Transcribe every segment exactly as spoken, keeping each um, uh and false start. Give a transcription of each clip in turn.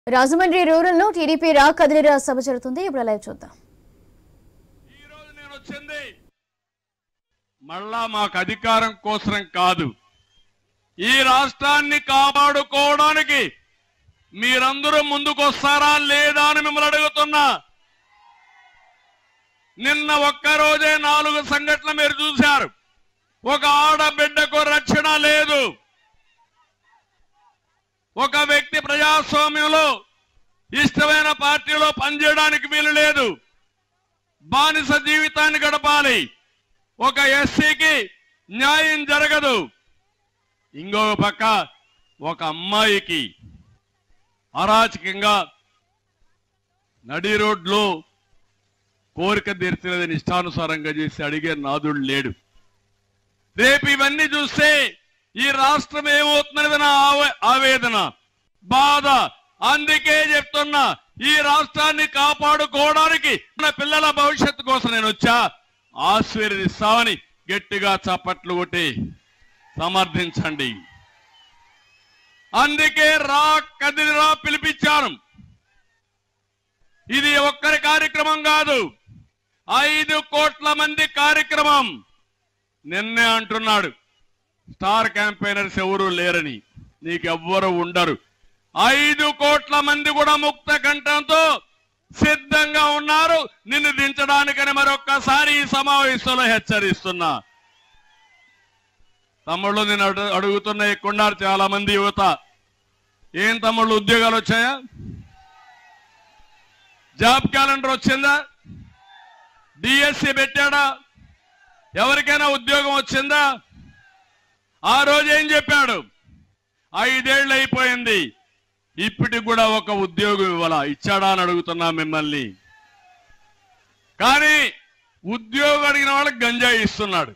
Rajahmundry rural లో TDP రా కదిలిరా సభ జరుగుతుంది. ఇప్పుడు లైవ్ చూద్దాం. ఈ రోజు నేను వచ్చింది మళ్ళా మాకు అధికారం కోసం కాదు, ఈ రాష్ట్రాన్ని కాపాడుకోవడానికి మీరందరూ ముందుకు వస్తారా లేదా అని మిమ్మల్ని అడుగుతున్నా. నిన్న ఒక్కరోజే నాలుగు సంఘటనలు మీరు చూశారు. ఒక ఆడబిడ్డకు రక్షణ లేదు. ఒక వ్యక్తి ప్రజాస్వామ్యంలో ఇష్టమైన పార్టీలో పనిచేయడానికి వీలు లేదు. బానిస జీవితాన్ని గడపాలి. ఒక ఎస్సీకి న్యాయం జరగదు. ఇంకో పక్క ఒక అమ్మాయికి అరాచకంగా నడి రోడ్లో కోరిక తీర్చలేదని ఇష్టానుసారంగా చేసి అడిగే నాదుడు లేడు. రేపు ఇవన్నీ చూస్తే ఈ రాష్ట్రం ఏమవుతున్నది నా ఆవేదన, బాధ. అందుకే చెప్తున్నా, ఈ రాష్ట్రాన్ని కాపాడుకోవడానికి మన పిల్లల భవిష్యత్తు కోసం నేను వచ్చా. ఆశీర్వదిస్తామని గట్టిగా చప్పట్లు కొట్టి సమర్థించండి. అందుకే రా కదిలిరా పిలిపించాను. ఇది ఒక్కరి కార్యక్రమం కాదు, ఐదు కోట్ల మంది కార్యక్రమం. నిన్నే అంటున్నాడు స్టార్ క్యాంపెయినర్స్ ఎవరు లేరని. నీకెవ్వరు ఉండరు. ఐదు కోట్ల మంది కూడా ముక్త కంఠంతో సిద్ధంగా ఉన్నారు నిన్ను దించడానికని మరొక్కసారి ఈ సమావేశంలో హెచ్చరిస్తున్నా. తమ్ముళ్ళు నేను అడుగుతున్న ఎక్కున్నారు చాలా మంది యువత. ఏం తమ్ముళ్ళు ఉద్యోగాలు వచ్చాయా? జాబ్ క్యాలెండర్ వచ్చిందా? డిఎస్సి పెట్టాడా? ఎవరికైనా ఉద్యోగం వచ్చిందా? ఆ రోజు ఏం చెప్పాడు? ఐదేళ్లు అయిపోయింది, ఇప్పటికి కూడా ఒక ఉద్యోగం ఇవ్వాలా? ఇచ్చాడా అని అడుగుతున్నా మిమ్మల్ని. కానీ ఉద్యోగం అడిగిన వాళ్ళకి గంజాయి ఇస్తున్నాడు.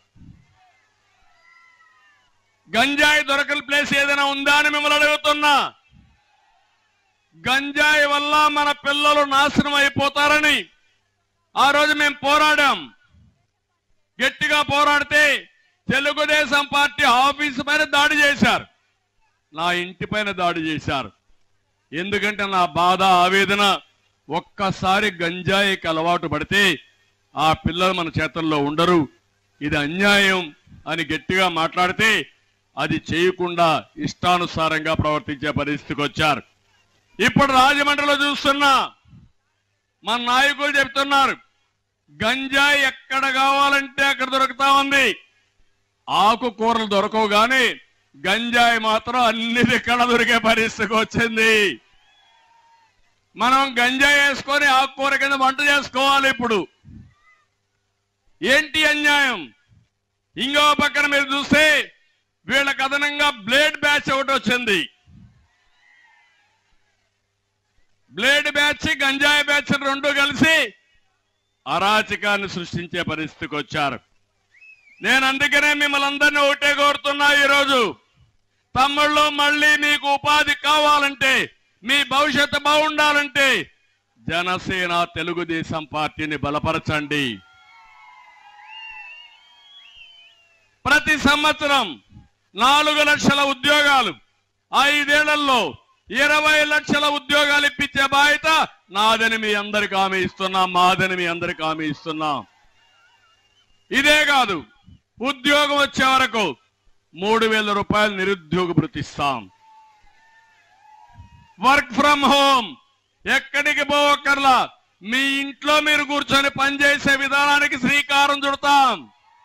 గంజాయి దొరకని ప్లేస్ ఏదైనా ఉందా అని మిమ్మల్ని అడుగుతున్నా. గంజాయి వల్ల మన పిల్లలు నాశనం అయిపోతారని ఆ రోజు మేము పోరాడాం. గట్టిగా పోరాడితే తెలుగుదేశం పార్టీ ఆఫీసు పైన దాడి చేశారు, నా ఇంటి పైన దాడి చేశారు. ఎందుకంటే నా బాధ, ఆవేదన, ఒక్కసారి గంజాయికి అలవాటు పడితే ఆ పిల్లలు మన చేతుల్లో ఉండరు, ఇది అన్యాయం అని గట్టిగా మాట్లాడితే అది చేయకుండా ఇష్టానుసారంగా ప్రవర్తించే పరిస్థితికి వచ్చారు. ఇప్పుడు రాజమండ్రిలో చూస్తున్నా మన నాయకులు చెప్తున్నారు, గంజాయి ఎక్కడ కావాలంటే అక్కడ దొరుకుతా ఉంది. ఆకుకూరలు దొరకవు కానీ గంజాయి మాత్రం అన్ని ఎక్కడ దొరికే పరిస్థితికి వచ్చింది. మనం గంజాయి వేసుకొని ఆకుకూర కింద వంట చేసుకోవాలి. ఇప్పుడు ఏంటి అన్యాయం? ఇంకో పక్కన మీరు చూస్తే వీళ్ళకి అదనంగా బ్లేడ్ బ్యాచ్ ఒకటి వచ్చింది. బ్లేడ్ బ్యాచ్, గంజాయి బ్యాచ్ రెండు కలిసి అరాచకాన్ని సృష్టించే పరిస్థితికి వచ్చారు. నేను అందుకనే మిమ్మల్ని అందరినీ ఒకటే కోరుతున్నా. ఈరోజు తమ్ముళ్ళు, మళ్ళీ మీకు ఉపాధి కావాలంటే, మీ భవిష్యత్తు బాగుండాలంటే జనసేన తెలుగుదేశం పార్టీని బలపరచండి. ప్రతి సంవత్సరం నాలుగు లక్షల ఉద్యోగాలు, ఐదేళ్లలో ఇరవై లక్షల ఉద్యోగాలు ఇప్పించే బాధ్యత నాదని మీ అందరికి హామీ ఇస్తున్నాం, మాదని మీ అందరికి హామీ ఇస్తున్నాం. ఇదే కాదు, ఉద్యోగం వచ్చే వరకు మూడు వేల రూపాయలు నిరుద్యోగ భృతి ఇస్తాం. వర్క్ ఫ్రమ్ హోమ్, ఎక్కడికి పోవక్కర్లా, మీ ఇంట్లో మీరు కూర్చొని పనిచేసే విధానానికి శ్రీకారం చుడతాం.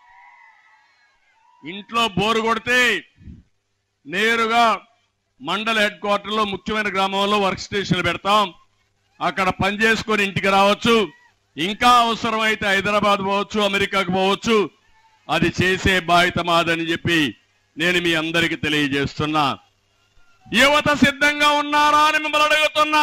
ఇంట్లో బోరు కొడితే నేరుగా మండల హెడ్ క్వార్టర్లో ముఖ్యమైన గ్రామంలో వర్క్ స్టేషన్లు పెడతాం. అక్కడ పని చేసుకొని ఇంటికి రావచ్చు. ఇంకా అవసరమైతే హైదరాబాద్ పోవచ్చు, అమెరికాకు పోవచ్చు. అది చేసే బాధ్యత మాదని చెప్పి నేను మీ అందరికీ తెలియజేస్తున్నా. యువత సిద్ధంగా ఉన్నారా అని మిమ్మల్ని అడుగుతున్నా.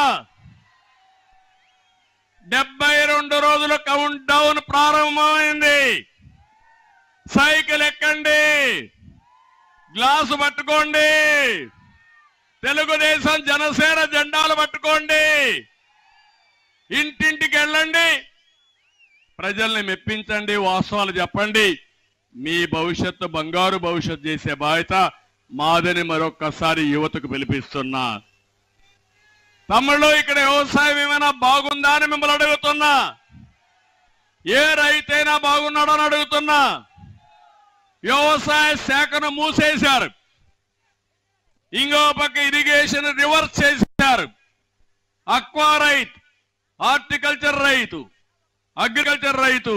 డెబ్బై రెండు రోజుల కౌంట్ డౌన్ ప్రారంభమైంది. సైకిల్ ఎక్కండి, గ్లాసు పట్టుకోండి, తెలుగుదేశం జనసేన జెండాలు పట్టుకోండి, ఇంటింటికి వెళ్ళండి, ప్రజల్ని మెప్పించండి, వాస్తవాలు చెప్పండి. మీ భవిష్యత్తు బంగారు భవిష్యత్తు చేసే బాధ్యత మాదని మరొక్కసారి యువతకు పిలిపిస్తున్నా. తమ్ముళ్ళు ఇక్కడ వ్యవసాయం ఏమైనా బాగుందా అని మిమ్మల్ని అడుగుతున్నా. ఏ రైతైనా బాగున్నాడో అని అడుగుతున్నా. వ్యవసాయ శాఖను మూసేశారు. ఇంకో పక్క ఇరిగేషన్ రివర్స్ చేశారు. అక్వా రైతు, హార్టికల్చర్ రైతు, అగ్రికల్చర్ రైతు.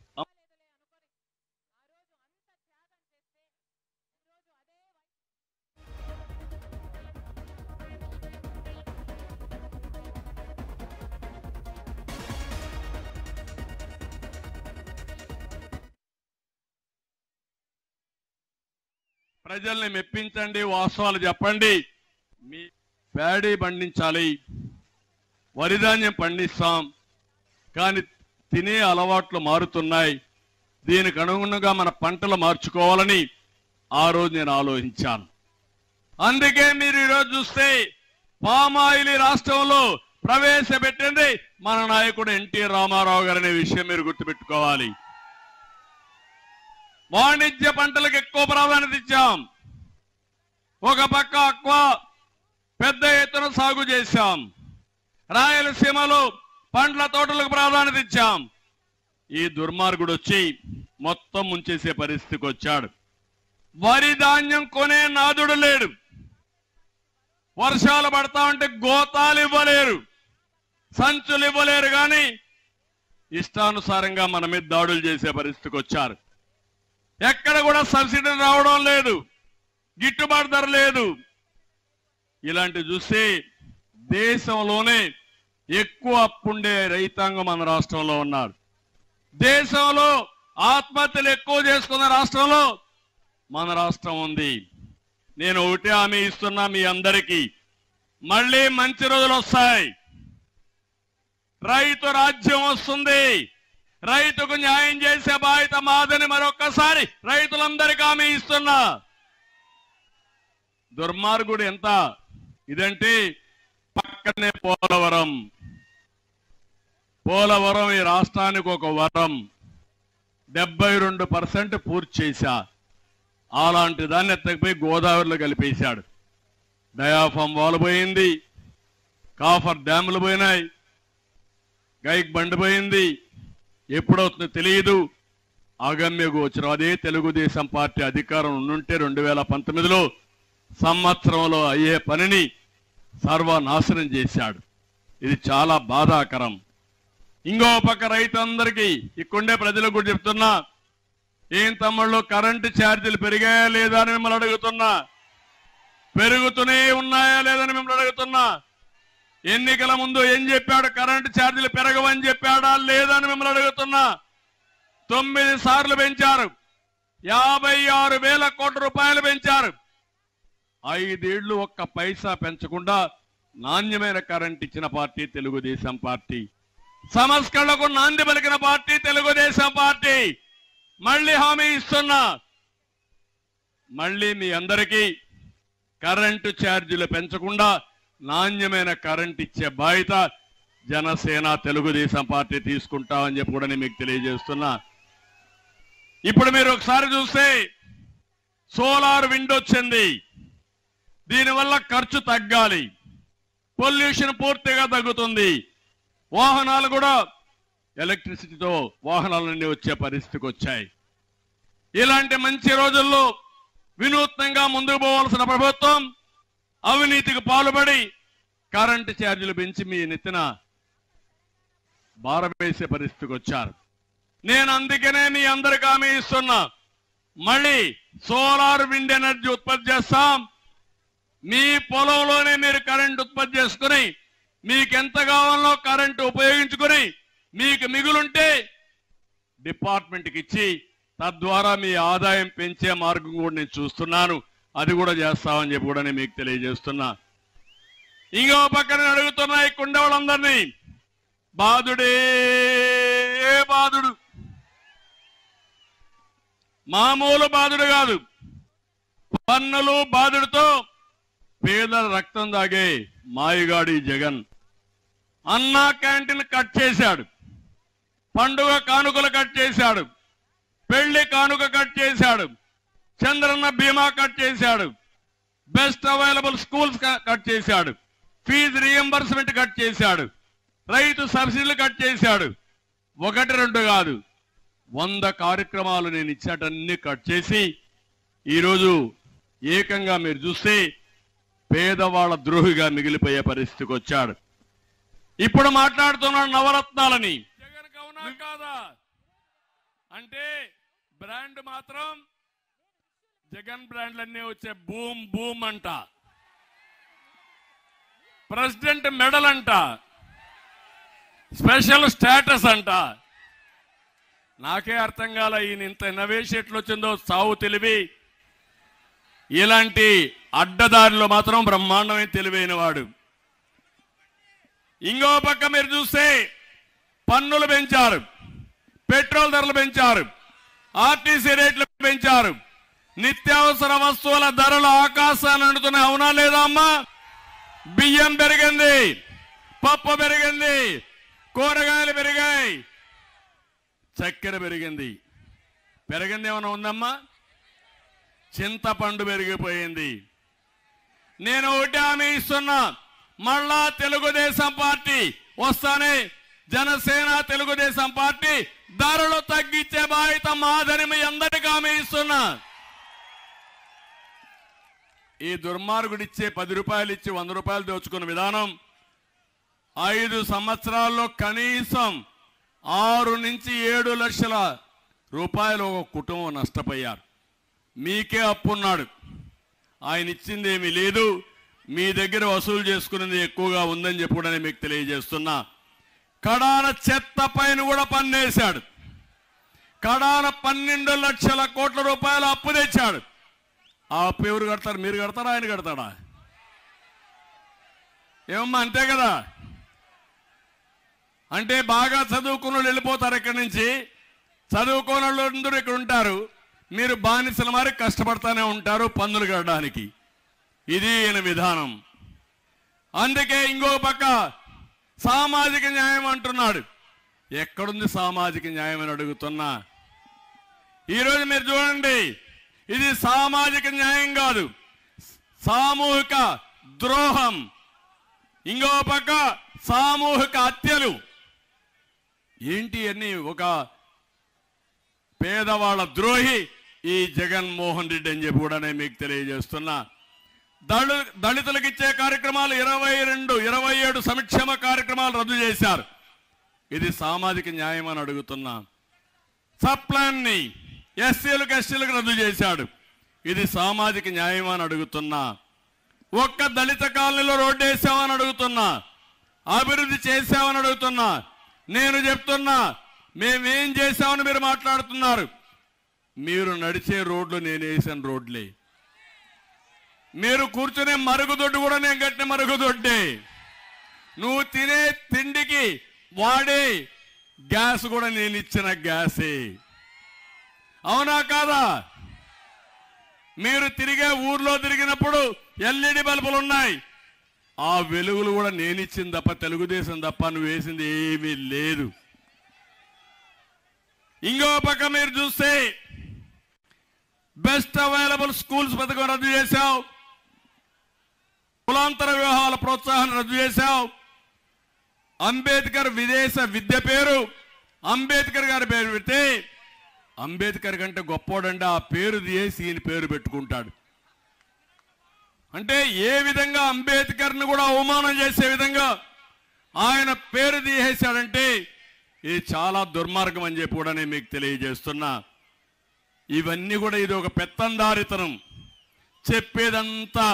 ప్రజల్ని మెప్పించండి, వాస్తవాలు చెప్పండి. మీ ప్యాడీ పండించాలి, వరిధాన్యం పండిస్తాం, కానీ తినే అలవాట్లు మారుతున్నాయి. దీనికి అనుగుణంగా మన పంటలు మార్చుకోవాలని ఆ రోజు నేను ఆలోచించాను. అందుకే మీరు ఈరోజు చూస్తే పామాయిల్ రాష్ట్రంలో ప్రవేశపెట్టింది మన నాయకుడు ఎన్టీ రామారావు గారు అనే విషయం మీరు గుర్తుపెట్టుకోవాలి. వాణిజ్య పంటలకు ఎక్కువ ప్రాధాన్యత ఇచ్చాం. ఒక పక్క అక్వా పెద్ద ఎత్తున సాగు చేశాం. రాయలసీమలో పండ్ల తోటలకు ప్రాధాన్యత ఇచ్చాం. ఈ దుర్మార్గుడు వచ్చి మొత్తం ముంచేసే పరిస్థితికి వచ్చాడు. వరి ధాన్యం కొనే నాదుడు లేడు. వర్షాలు పడతా ఉంటే గోతాలు ఇవ్వలేరు, సంచులు ఇవ్వలేరు, కానీ ఇష్టానుసారంగా మన మీద దాడులు చేసే పరిస్థితికి వచ్చారు. ఎక్కడ కూడా సబ్సిడీ రావడం లేదు, గిట్టుబాటు ధర లేదు. ఇలాంటివి చూస్తే దేశంలోనే ఎక్కువ అప్పుండే రైతాంగం మన రాష్ట్రంలో ఉన్నారు. దేశంలో ఆత్మహత్యలు ఎక్కువ చేసుకున్న రాష్ట్రంలో మన రాష్ట్రం ఉంది. నేను ఒకటే హామీ ఇస్తున్నా మీ అందరికీ, మళ్ళీ మంచి రోజులు వస్తాయి. రైతు రాజ్యం వస్తుంది. రైతుకు న్యాయం చేసే బాధ్యత మాదని మరొక్కసారి రైతులందరికీ హామీ ఇస్తున్నా. దుర్మార్గుడు ఎంత ఇదంటే పక్కనే పోలవరం. పోలవరం ఈ రాష్ట్రానికి ఒక వరం. డెబ్బై రెండు పర్సెంట్ పూర్తి చేశా. అలాంటి దాన్ని ఎత్తకపోయి గోదావరిలో కలిపేశాడు. డయాఫామ్ వాల్ పోయింది, కాఫర్ డ్యాములు పోయినాయి, గైక్ బండి పోయింది. ఎప్పుడవుతుందో తెలియదు. అగమ్య గోచరం. అదే తెలుగుదేశం పార్టీ అధికారం ఉండుంటే రెండు వేల పంతొమ్మిదిలో సంవత్సరంలో అయ్యే పనిని సర్వనాశనం చేశాడు. ఇది చాలా బాధాకరం. ఇంకో పక్క రైతులందరికీ ఇక్కడే ప్రజలకు కూడా చెప్తున్నా, ఏం తమ్ముళ్ళు కరెంటు ఛార్జీలు పెరిగాయా లేదా అని మిమ్మల్ని అడుగుతున్నా. పెరుగుతూనే ఉన్నాయా లేదని మిమ్మల్ని అడుగుతున్నా. ఎన్నికల ముందు ఏం చెప్పాడు? కరెంటు ఛార్జీలు పెరగవని చెప్పాడా లేదని మిమ్మల్ని అడుగుతున్నా. తొమ్మిది సార్లు పెంచారు. యాభై ఆరు వేల కోట్ల రూపాయలు పెంచారు. ఐదేళ్లు ఒక్క పైసా పెంచకుండా నాణ్యమైన కరెంట్ ఇచ్చిన పార్టీ తెలుగుదేశం పార్టీ. సంస్కరణలకు నాంది పలికిన పార్టీ తెలుగుదేశం పార్టీ. మళ్ళీ హామీ ఇస్తున్నా, మళ్ళీ మీ అందరికీ కరెంటు ఛార్జీలు పెంచకుండా నాణ్యమైన కరెంట్ ఇచ్చే బాధ్యత జనసేన తెలుగుదేశం పార్టీ తీసుకుంటామని చెప్పి కూడా మీకు తెలియజేస్తున్నా. ఇప్పుడు మీరు ఒకసారి చూస్తే సోలార్ విండ్ వచ్చింది. దీనివల్ల ఖర్చు తగ్గాలి, పొల్యూషన్ పూర్తిగా తగ్గుతుంది. వాహనాలు కూడా ఎలక్ట్రిసిటీతో వాహనాలన్నీ వచ్చే పరిస్థితికి వచ్చాయి. ఇలాంటి మంచి రోజుల్లో వినూత్నంగా ముందుకు పోవాల్సిన ప్రభుత్వం అవినీతికి పాల్పడి కరెంటు ఛార్జీలు పెంచి మీ నెత్తిన భారం వేసే పరిస్థితికి వచ్చారు. నేను అందుకనే మీ అందరికీ హామీ ఇస్తున్నా, మళ్ళీ సోలార్ విండ్ ఎనర్జీ ఉత్పత్తి చేస్తాం. మీ పొలంలోనే మీరు కరెంట్ ఉత్పత్తి చేసుకుని మీకు ఎంత కావాలో కరెంటు ఉపయోగించుకుని మీకు మిగులుంటే డిపార్ట్మెంట్కి ఇచ్చి తద్వారా మీ ఆదాయం పెంచే మార్గం కూడా నేను చూస్తున్నాను. అది కూడా చేస్తామని చెప్పి కూడా నేను మీకు తెలియజేస్తున్నా. ఇంకో పక్కన అడుగుతున్నా ఈ కుండ వాళ్ళందరినీ, బాధుడే బాధుడు, మామూలు బాధుడు కాదు. పన్నులు బాధుడితో పేదల రక్తం దాగే మాయగాడి జగన్. అన్నా క్యాంటీన్ కట్ చేశాడు, పండుగ కానుకలు కట్ చేశాడు, పెళ్లి కానుక కట్ చేశాడు, చంద్రన్న బీమా కట్ చేశాడు, బెస్ట్ అవైలబుల్ స్కూల్స్ కట్ చేశాడు. ఫీజు రీఎంబర్స్మెంట్ కట్ చేశాడు, రైతు సబ్సిడీలు కట్ చేశాడు. ఒకటి రెండు కాదు, వంద కార్యక్రమాలు నేను ఇచ్చాటన్ని కట్ చేసి ఈరోజు ఏకంగా మీరు చూస్తే పేదవాళ్ళ ద్రోహిగా మిగిలిపోయే పరిస్థితికి వచ్చాడు. ఇప్పుడు మాట్లాడుతున్నాడు నవరత్నాలని. జగన్ అవునా కాదా అంటే బ్రాండ్ మాత్రం జగన్ బ్రాండ్లన్నీ వచ్చే బూమ్ బూమ్ అంట, ప్రెసిడెంట్ మెడల్ అంట, స్పెషల్ స్టేటస్ అంట. నాకే అర్థం కాల ఈయన ఇంత ఇన్నోవేషన్ ఎట్లా వచ్చిందో. సావు తెలివి, ఇలాంటి అడ్డదారిలో మాత్రం బ్రహ్మాండమే తెలివైన వాడు. ఇంకో పక్క మీరు చూస్తే పన్నులు పెంచారు, పెట్రోల్ ధరలు పెంచారు, ఆర్టీసీ రేట్లు పెంచారు, నిత్యావసర వస్తువుల ధరలు ఆకాశాన్ని అంటున్నాయి. అవునా లేదా అమ్మా? బియ్యం పెరిగింది, పప్పు పెరిగింది, కూరగాయలు పెరిగాయి, చక్కెర పెరిగింది. పెరిగింది ఏమైనా ఉందమ్మా? చింతపండు పెరిగిపోయింది. నేను ఒకటి హామీ ఇస్తున్నా, మళ్ళా తెలుగుదేశం పార్టీ వస్తానే జనసేన తెలుగుదేశం పార్టీ ధరలు తగ్గించే బాధ్యత మాదని మీ అందరికీ హామీ ఇస్తున్నా. ఈ దుర్మార్గుడిచ్చే పది రూపాయలు ఇచ్చి వంద రూపాయలు దోచుకున్న విధానం ఐదు సంవత్సరాల్లో కనీసం ఆరు నుంచి ఏడు లక్షల రూపాయలు ఒక కుటుంబం నష్టపోయారు. మీకే అప్పున్నాడు, ఆయన ఇచ్చింది ఏమీ లేదు, మీ దగ్గర వసూలు చేసుకునేది ఎక్కువగా ఉందని చెప్పి కూడా మీకు తెలియజేస్తున్నా. కడాన చెత్త పైన కూడా పన్నేశాడు, కడాన పన్నెండు లక్షల కోట్ల రూపాయలు అప్పు తెచ్చాడు. ఆ అప్పు ఎవరు కడతారు? మీరు కడతారా, ఆయన కడతాడా? ఏమమ్మా, అంతే కదా? అంటే బాగా చదువుకున్న వాళ్ళు వెళ్ళిపోతారు ఇక్కడి నుంచి, చదువుకున్న వాళ్ళు అందరూ ఇక్కడ ఉంటారు, మీరు బానిసల మరి కష్టపడతానే ఉంటారు పన్నులు కట్టడానికి. ఇది ఈయన విధానం. అందుకే ఇంకో పక్క సామాజిక న్యాయం అంటున్నాడు. ఎక్కడుంది సామాజిక న్యాయం అని అడుగుతున్నా. ఈరోజు మీరు చూడండి, ఇది సామాజిక న్యాయం కాదు, సామూహిక ద్రోహం. ఇంకో పక్క సామూహిక హత్యలు. ఏంటి అన్ని? ఒక పేదవాళ్ళ ద్రోహి ఈ జగన్మోహన్ రెడ్డి అని చెప్పి కూడా నేను మీకు తెలియజేస్తున్నా. దళి దళితులకు ఇచ్చే కార్యక్రమాలు ఇరవై రెండు ఇరవై ఏడు సంక్షేమ కార్యక్రమాలు రద్దు చేశారు. ఇది సామాజిక న్యాయం అని అడుగుతున్నా. సప్లాన్ని ఎస్సీలకు ఎస్టీలకు రద్దు చేశాడు. ఇది సామాజిక న్యాయం అని అడుగుతున్నా. ఒక్క దళిత కాలనీలో రోడ్డు వేసామని అడుగుతున్నా, అభివృద్ధి చేశామని అడుగుతున్నా. నేను చెప్తున్నా, మేమేం చేశామని మీరు మాట్లాడుతున్నారు. మీరు నడిచే రోడ్లు నేను వేసిన రోడ్లే, మీరు కూర్చునే మరుగుదొడ్డు కూడా నేను కట్టిన మరుగుదొడ్డే, నువ్వు తినే తిండికి వాడే గ్యాస్ కూడా నేను ఇచ్చిన గ్యాసే. అవునా కాదా? మీరు తిరిగే ఊర్లో తిరిగినప్పుడు ఎల్ఈడి బల్బులు ఉన్నాయి, ఆ వెలుగులు కూడా నేను ఇచ్చింది తప్ప, తెలుగుదేశం తప్ప నువ్వు వేసింది ఏమీ లేదు. ఇంకో పక్క మీరు చూస్తే బెస్ట్ అవైలబుల్ స్కూల్స్ పథకం రద్దు చేశావు, కులాంతర వివాహాల ప్రోత్సాహాన్ని రద్దు చేశావు, అంబేద్కర్ విదేశ విద్య పేరు అంబేద్కర్ గారి పేరు పెడితే అంబేద్కర్ కంటే గొప్పోడంటే ఆ పేరు తీసి ఈయన పేరు పెట్టుకుంటాడు. అంటే ఏ విధంగా అంబేద్కర్ని కూడా అవమానం చేసే విధంగా ఆయన పేరు తీసేశాడంటే ఇది చాలా దుర్మార్గం అని చెప్పి కూడా నేను మీకు తెలియజేస్తున్నా. ఇవన్నీ కూడా ఇది ఒక పెత్తందారితనం. చెప్పేదంతా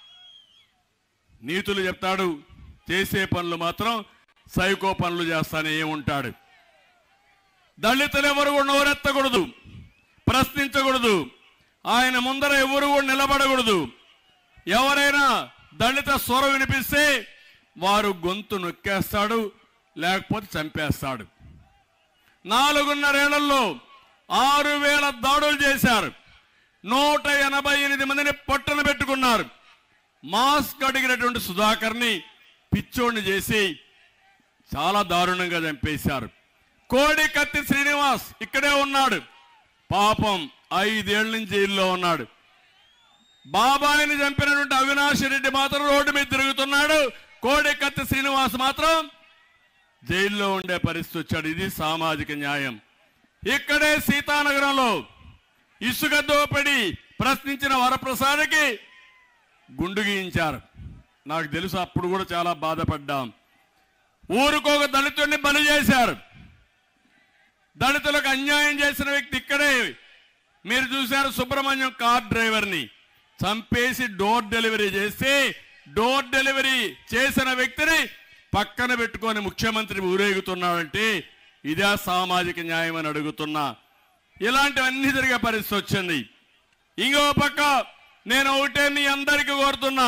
నీతులు చెప్తాడు, చేసే పనులు మాత్రం సైకో పనులు చేస్తానే ఉంటాడు. దళితులు ఎవరు కూడా నోరెత్తకూడదు, ప్రశ్నించకూడదు, ఆయన ముందర ఎవరు కూడా నిలబడకూడదు. ఎవరైనా దళిత స్వర వినిపిస్తే వారు గొంతు నొక్కేస్తాడు, లేకపోతే చంపేస్తాడు. నాలుగున్నరేళ్లలో ఆరు వేల దాడులు చేశారు, నూట ఎనభై ఎనిమిది మందిని పట్టున పెట్టుకున్నారు. మాస్క్ అడిగినటువంటి సుధాకర్ని పిచ్చోడిని చేసి చాలా దారుణంగా చంపేశారు. కోడి కత్తి శ్రీనివాస్ ఇక్కడే ఉన్నాడు, పాపం ఐదేళ్ల నుంచి జైల్లో ఉన్నాడు. బాబాయిని చంపినటువంటి అవినాష్ రెడ్డి మాత్రం రోడ్డు మీద తిరుగుతున్నాడు, కోడికత్తి శ్రీనివాస్ మాత్రం జైల్లో ఉండే పరిస్థితి వచ్చాడు. ఇది సామాజిక న్యాయం. ఇక్కడే సీతానగరంలో ఇసుక దోపిడి ప్రశ్నించిన వరప్రసాద్కి గుండు గీయించారు. నాకు తెలుసు, అప్పుడు కూడా చాలా బాధపడ్డాం. ఊరుకోక దళితుడిని బలి చేశారు. దళితులకు అన్యాయం చేసిన వ్యక్తి ఇక్కడే మీరు చూశారు. సుబ్రహ్మణ్యం కార్ డ్రైవర్ని చంపేసి డోర్ డెలివరీ చేసి డోర్ డెలివరీ చేసిన వ్యక్తిని పక్కన పెట్టుకొని ముఖ్యమంత్రి ఊరేగుతున్నాడంటే ఇదే సామాజిక న్యాయం అని అడుగుతున్నా. ఇలాంటివన్నీ జరిగే పరిస్థితి వచ్చింది. ఇంకో పక్క నేను ఒకటే మీ అందరికీ కోరుతున్నా,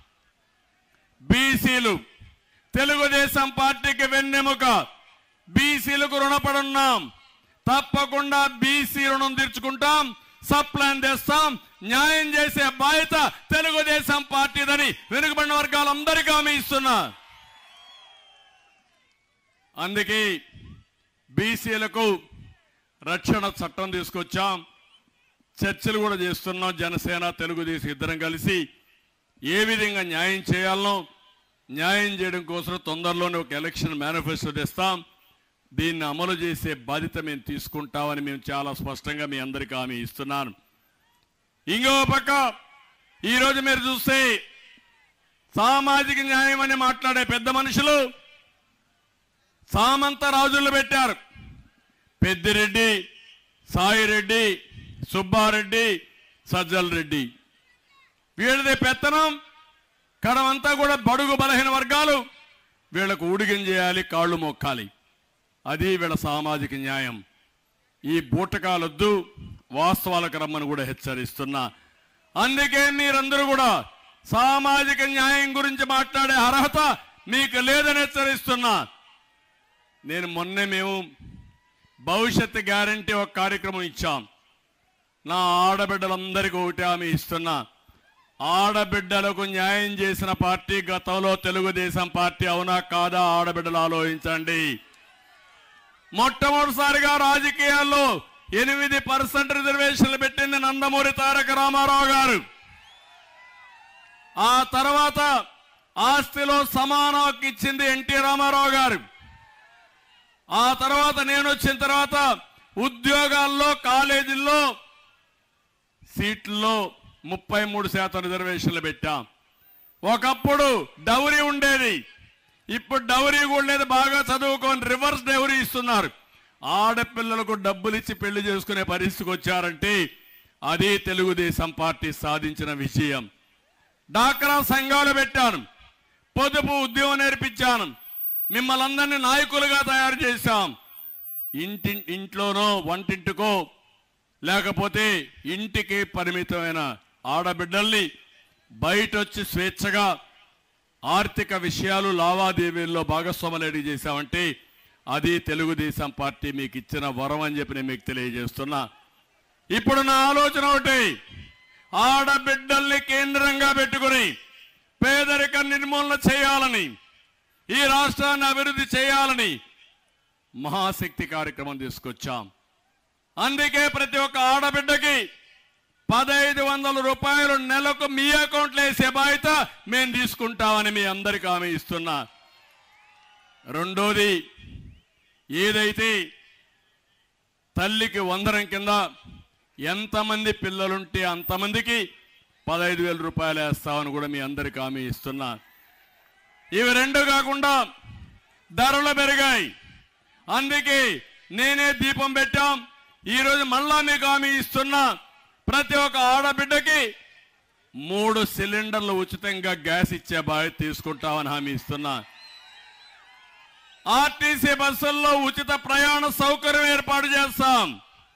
బీసీలు తెలుగుదేశం పార్టీకి వెన్నెముక, బీసీలకు రుణపడున్నాం. తప్పకుండా బీసీ రుణం తీర్చుకుంటాం, సప్లాన్ తెస్తాం, న్యాయం చేసే బాధ్యత తెలుగుదేశం పార్టీదని వెనుకబడిన వర్గాలందరికీ హామీ ఇస్తున్నా. అందుకే బీసీలకు రక్షణ చట్టం తీసుకొచ్చాం, చర్చలు కూడా చేస్తున్నాం. జనసేన తెలుగుదేశం ఇద్దరం కలిసి ఏ విధంగా న్యాయం చేయాలనో న్యాయం చేయడం కోసం తొందరలోనే ఒక ఎలక్షన్ మేనిఫెస్టో తెస్తాం. దీన్ని అమలు చేసే బాధ్యత మేము తీసుకుంటామని మేము చాలా స్పష్టంగా మీ అందరికీ హామీ ఇస్తున్నాను. ఇంకో పక్క ఈరోజు మీరు చూస్తే సామాజిక న్యాయం అని మాట్లాడే పెద్ద మనుషులు సామంత రాజులు పెట్టారు. పెద్దిరెడ్డి, సాయిరెడ్డి, సుబ్బారెడ్డి, సజ్జల్ రెడ్డి, వీళ్ళది పెత్తనం. కడమంతా కూడా బడుగు బలహీన వర్గాలు వీళ్ళకు ఊడిగం చేయాలి, కాళ్ళు మొక్కాలి. అది వీళ్ళ సామాజిక న్యాయం. ఈ బూటకాలొద్దు, వాస్తవాలకు రమ్మని కూడా హెచ్చరిస్తున్నా. అందుకే మీరందరూ కూడా సామాజిక న్యాయం గురించి మాట్లాడే అర్హత మీకు లేదని హెచ్చరిస్తున్నా. నేను మొన్నే మేము భవిష్యత్ గ్యారంటీ ఒక కార్యక్రమం ఇచ్చాం. నా ఆడబిడ్డలందరికీ ఒకటి హామీ ఇస్తున్నా, ఆడబిడ్డలకు న్యాయం చేసిన పార్టీ గతంలో తెలుగుదేశం పార్టీ, అవునా కాదా ఆడబిడ్డలు ఆలోచించండి. మొట్టమొదటిసారిగా రాజకీయాల్లో ఎనిమిది పర్సెంట్ రిజర్వేషన్లు పెట్టింది నందమూరి తారక రామారావు గారు. ఆ తర్వాత ఆస్తిలో సమాన హక్కు ఇచ్చింది ఎన్టీ రామారావు గారు. ఆ తర్వాత నేను వచ్చిన తర్వాత ఉద్యోగాల్లో కాలేజీల్లో సీట్లలో ముప్పై మూడు శాతం రిజర్వేషన్లు పెట్టాం. ఒకప్పుడు డౌరీ ఉండేది, ఇప్పుడు డౌరీ కూడా లేదు. బాగా చదువుకొని రివర్స్ డౌరీ ఇస్తున్నారు. ఆడపిల్లలకు డబ్బులు ఇచ్చి పెళ్లి చేసుకునే పరిస్థితికి వచ్చారంటే అది తెలుగుదేశం పార్టీ సాధించిన విజయం. డాక్రా సంఘాలు పెట్టాను, పొదుపు ఉద్యోగం నేర్పించాను, మిమ్మల్ని అందరినీ నాయకులుగా తయారు చేశాం. ఇంటి ఇంట్లోనో వంటింటికో లేకపోతే ఇంటికి పరిమితమైన ఆడబిడ్డల్ని బయట వచ్చి స్వేచ్ఛగా ఆర్థిక విషయాలు లావాదేవీల్లో భాగస్వాములు చేశామంటే అది తెలుగుదేశం పార్టీ మీకు ఇచ్చిన వరం అని చెప్పి నేను మీకు తెలియజేస్తున్నా. ఇప్పుడు నా ఆలోచన ఒకటి, ఆడబిడ్డల్ని కేంద్రంగా పెట్టుకుని పేదరిక నిర్మూలన చేయాలని, ఈ రాష్ట్రాన్ని అభివృద్ధి చేయాలని మహాశక్తి కార్యక్రమం తీసుకొచ్చాం. అందుకే ప్రతి ఒక్క ఆడబిడ్డకి పదహైదు వందల రూపాయలు నెలకు మీ అకౌంట్లో వేసే బాధ్యత మేము తీసుకుంటామని మీ అందరికీ హామీ ఇస్తున్నా. రెండోది, ఏదైతే తల్లికి వందనం కింద ఎంతమంది పిల్లలుంటే అంతమందికి పదహైదు వేల రూపాయలు వేస్తామని కూడా మీ అందరికీ హామీ ఇస్తున్నా. ఇవి రెండు కాకుండా ధరలు పెరిగాయి. అందుకే నేనే దీపం పెట్టాం. ఈరోజు మళ్ళా మీకు హామీ ఇస్తున్నా, ప్రతి ఒక్క ఆడబిడ్డకి మూడు సిలిండర్లు ఉచితంగా గ్యాస్ ఇచ్చే బాధ్యత తీసుకుంటామని హామీ ఇస్తున్నా. ఆర్టీసీ బస్సుల్లో ఉచిత ప్రయాణ సౌకర్యం ఏర్పాటు చేస్తాం.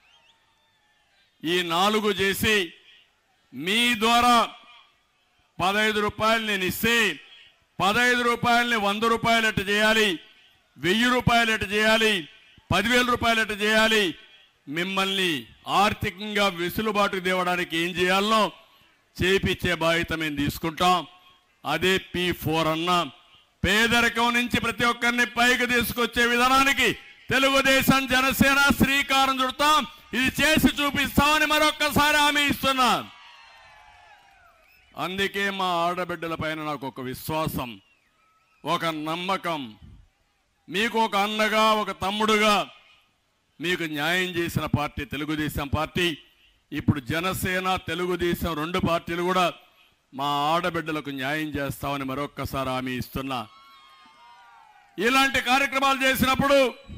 ఈ నాలుగు చేసి మీ ద్వారా పదహైదు రూపాయలు నేను ఇస్తే పదహైదు రూపాయలని వంద రూపాయలు ఎట్టు చేయాలి, వెయ్యి రూపాయలు ఎట్టు చేయాలి, పదివేల రూపాయలు ఎట్టు చేయాలి, మిమ్మల్ని ఆర్థికంగా వెసులుబాటుకు తేవడానికి ఏం చేయాలనో చేపించే బాధ్యత మేము తీసుకుంటాం. అదే పీ ఫోర్ అన్నా. పేదరికం నుంచి ప్రతి ఒక్కరిని పైకి తీసుకొచ్చే విధానానికి తెలుగుదేశం జనసేన శ్రీకారం చుడతాం. ఇది చేసి చూపిస్తామని మరొక్కసారి హామీ ఇస్తున్నా. అందుకే మా ఆడబిడ్డల పైన నాకు ఒక విశ్వాసం. ఒక నమ్మకం, మీకు ఒక అన్నగా ఒక తమ్ముడుగా మీకు న్యాయం చేసిన పార్టీ తెలుగుదేశం పార్టీ. ఇప్పుడు జనసేన తెలుగుదేశం రెండు పార్టీలు కూడా మా ఆడబిడ్డలకు న్యాయం చేస్తామని మరొక్కసారి హామీ ఇస్తున్నా. ఇలాంటి కార్యక్రమాలు చేసినప్పుడు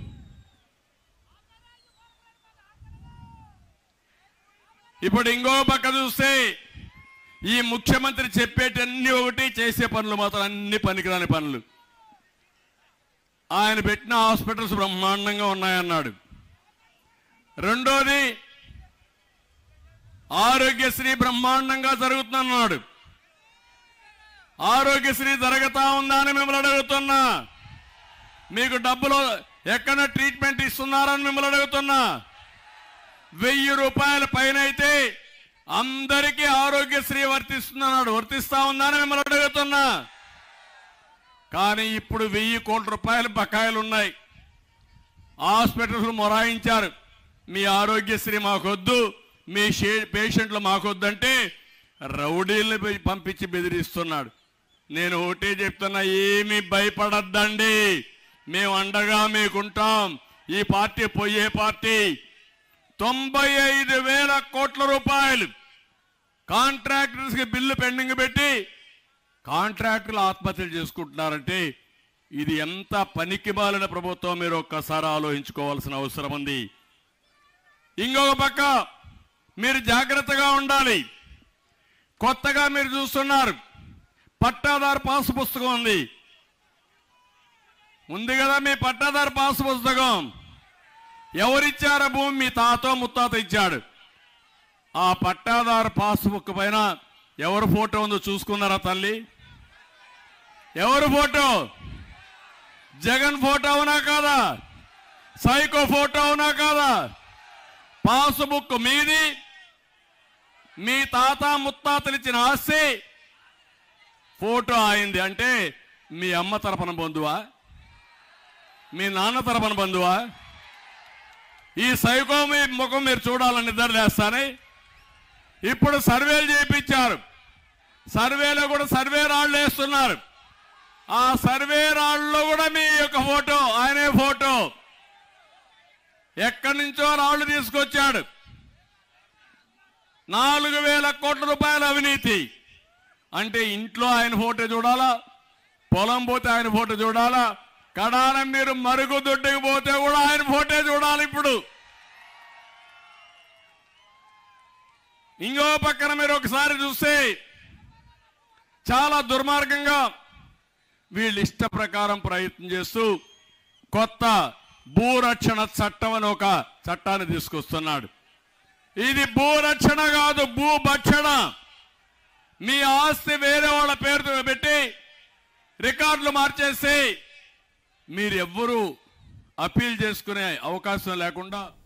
ఇప్పుడు ఇంకో పక్క చూస్తే ఈ ముఖ్యమంత్రి చెప్పేటన్ని ఒకటి, చేసే పనులు మాత్రం అన్ని పనికిరాని పనులు. ఆయన పెట్టిన హాస్పిటల్స్ బ్రహ్మాండంగా ఉన్నాయన్నాడు. రెండోది ఆరోగ్యశ్రీ బ్రహ్మాండంగా జరుగుతుందన్నాడు. ఆరోగ్యశ్రీ జరుగుతా ఉందా అని మిమ్మల్ని అడుగుతున్నా. మీకు డబ్బులు ఎక్కడ ట్రీట్మెంట్ ఇస్తున్నారని మిమ్మల్ని అడుగుతున్నా. వెయ్యి రూపాయల పైన అయితే అందరికీ ఆరోగ్యశ్రీ వర్తిస్తున్నాడు, వర్తిస్తా ఉందని మిమ్మల్ని అడుగుతున్నా. కానీ ఇప్పుడు వెయ్యి కోట్ల రూపాయల బకాయిలు ఉన్నాయి. హాస్పిటల్స్ మొరాయించారు, మీ ఆరోగ్యశ్రీ మాకొద్దు, మీ పేషెంట్లు మాకొద్దంటే రౌడీల్ని పంపించి బెదిరిస్తున్నాడు. నేను ఒకటే చెప్తున్నా, ఏమీ భయపడద్దండి, మేము అండగా మీకుంటాం. ఈ పార్టీ పోయే పార్టీ. తొంభై ఐదు వేల కోట్ల రూపాయలు కాంట్రాక్టర్స్ కి బిల్లు పెండింగ్ పెట్టి కాంట్రాక్టర్లు ఆత్మహత్యలు చేసుకుంటున్నారంటే ఇది ఎంత పనికిమాలిన ప్రభుత్వం మీరు ఒక్కసారి ఆలోచించుకోవాల్సిన అవసరం ఉంది. ఇంకొక పక్క మీరు జాగ్రత్తగా ఉండాలి. కొత్తగా మీరు చూస్తున్నారు, పట్టాదారు పాసు పుస్తకం ఉంది ఉంది కదా, మీ పట్టాదారు పాసు పుస్తకం ఎవరిచ్చారా? భూమి మీ తాత ముత్తాత ఇచ్చాడు. ఆ పట్టాదారు పాస్ బుక్ పైన ఎవరు ఫోటో ఉందో చూసుకున్నారా తల్లి? ఎవరు ఫోటో? జగన్ ఫోటో అవునా కాదా? సైకో ఫోటో అవునా కాదా? పాస్ బుక్ మీది, మీ తాత ముత్తాతలు ఇచ్చిన ఆస్తి, ఫోటో అయింది. అంటే మీ అమ్మ తరపున బంధువా? మీ నాన్న తరపున బంధువా? ఈ సైకో మీ ముఖం మీరు చూడాలని నిద్రలేస్తానే. ఇప్పుడు సర్వేలు చేయించారు, సర్వేలో కూడా సర్వే రాళ్ళు వేస్తున్నారు. ఆ సర్వే రాళ్ళలో కూడా మీ యొక్క ఫోటో, ఆయనే ఫోటో. ఎక్కడి నుంచో రాళ్ళు తీసుకొచ్చాడు. నాలుగు వేల కోట్ల రూపాయల అవినీతి అంటే ఇంట్లో ఆయన ఫోటో చూడాలా, పొలం పోతే ఆయన ఫోటో చూడాలా, కడానం మీరు మరుగుదొడ్డుకు పోతే కూడా ఆయన ఫోటో చూడాలి. ఇప్పుడు ఇంకో పక్కన మీరు ఒకసారి చూస్తే చాలా దుర్మార్గంగా వీళ్ళు ఇష్ట ప్రకారం ప్రయత్నం చేస్తూ కొత్త భూరక్షణ చట్టం అని ఒక చట్టాన్ని తీసుకొస్తున్నాడు. ఇది భూరక్షణ కాదు, భూభక్షణ. మీ ఆస్తి వేరే వాళ్ళ పేరుతో పెట్టి రికార్డులు మార్చేసి మీరు ఎవ్వరూ అప్పీల్ చేసుకునే అవకాశం లేకుండా